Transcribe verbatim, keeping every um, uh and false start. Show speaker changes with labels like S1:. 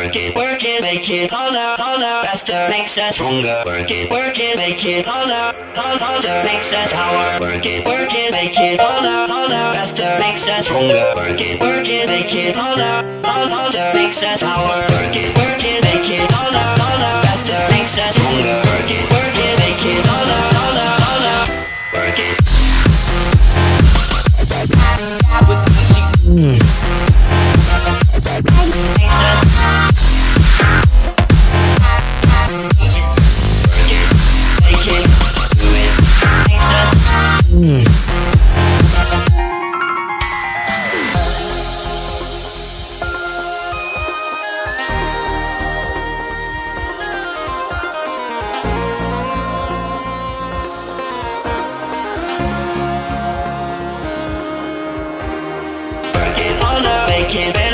S1: Work it, work it, make it harder, harder, faster, makes us stronger. Work it, work it, make it harder, harder, harder, makes us power. Work it, work it, make it harder, harder, faster, makes us stronger. Work it, work it, make it harder, harder, harder, makes us power. Work it, work it, make it harder, harder, faster, makes us stronger. Work it, work it, make it harder, harder, harder, work it. Make it